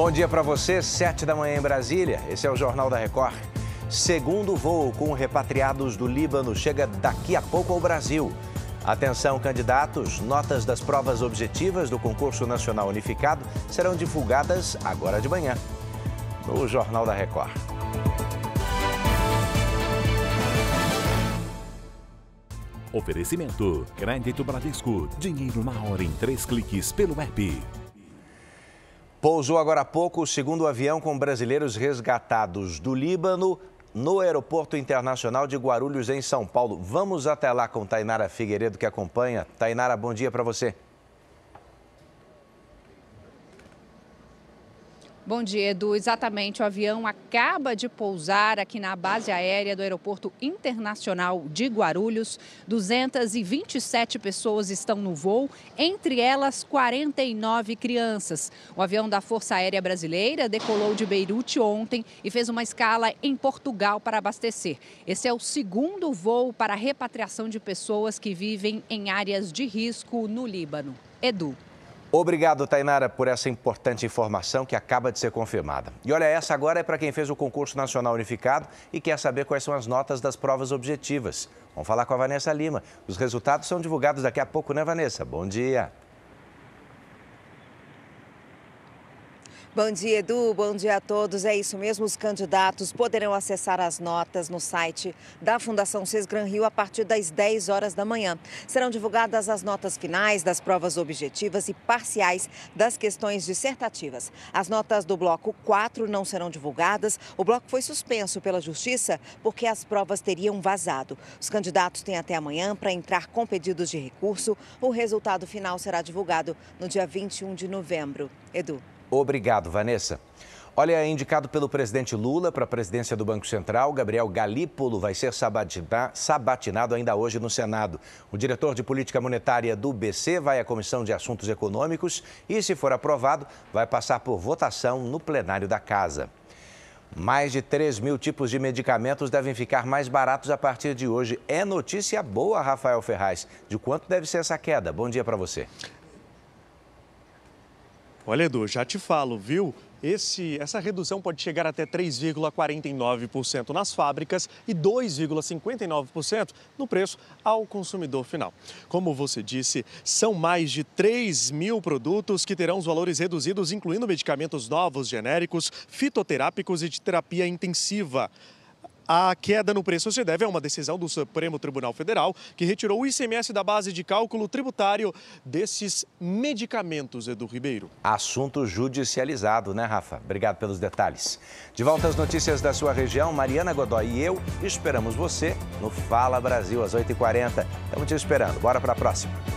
Bom dia para você, 7 da manhã em Brasília. Esse é o Jornal da Record. Segundo voo com repatriados do Líbano chega daqui a pouco ao Brasil. Atenção, candidatos, notas das provas objetivas do Concurso Nacional Unificado serão divulgadas agora de manhã, no Jornal da Record. Oferecimento, Crédito Bradesco, dinheiro na hora em 3 cliques pelo app. Pousou agora há pouco o segundo avião com brasileiros resgatados do Líbano no Aeroporto Internacional de Guarulhos, em São Paulo. Vamos até lá com Tainara Figueiredo, que acompanha. Tainara, bom dia para você. Bom dia, Edu. Exatamente, o avião acaba de pousar aqui na base aérea do Aeroporto Internacional de Guarulhos. 227 pessoas estão no voo, entre elas 49 crianças. O avião da Força Aérea Brasileira decolou de Beirute ontem e fez uma escala em Portugal para abastecer. Esse é o segundo voo para a repatriação de pessoas que vivem em áreas de risco no Líbano. Edu. Obrigado, Tainara, por essa importante informação que acaba de ser confirmada. E olha, essa agora é para quem fez o Concurso Nacional Unificado e quer saber quais são as notas das provas objetivas. Vamos falar com a Vanessa Lima. Os resultados são divulgados daqui a pouco, né, Vanessa? Bom dia. Bom dia, Edu. Bom dia a todos. É isso mesmo, os candidatos poderão acessar as notas no site da Fundação Sesgran Rio a partir das 10 horas da manhã. Serão divulgadas as notas finais das provas objetivas e parciais das questões dissertativas. As notas do bloco 4 não serão divulgadas. O bloco foi suspenso pela Justiça porque as provas teriam vazado. Os candidatos têm até amanhã para entrar com pedidos de recurso. O resultado final será divulgado no dia 21 de novembro. Edu. Obrigado, Vanessa. Olha, indicado pelo presidente Lula para a presidência do Banco Central, Gabriel Galípolo vai ser sabatinado ainda hoje no Senado. O diretor de política monetária do BC vai à Comissão de Assuntos Econômicos e, se for aprovado, vai passar por votação no plenário da Casa. Mais de 3.000 tipos de medicamentos devem ficar mais baratos a partir de hoje. É notícia boa, Rafael Ferraz. De quanto deve ser essa queda? Bom dia para você. Olha, Edu, já te falo, viu? Essa redução pode chegar até 3,49% nas fábricas e 2,59% no preço ao consumidor final. Como você disse, são mais de 3.000 produtos que terão os valores reduzidos, incluindo medicamentos novos, genéricos, fitoterápicos e de terapia intensiva. A queda no preço se deve a uma decisão do Supremo Tribunal Federal que retirou o ICMS da base de cálculo tributário desses medicamentos, Edu Ribeiro. Assunto judicializado, né, Rafa? Obrigado pelos detalhes. De volta às notícias da sua região, Mariana Godoy e eu esperamos você no Fala Brasil às 8h40. Estamos te esperando. Bora para a próxima.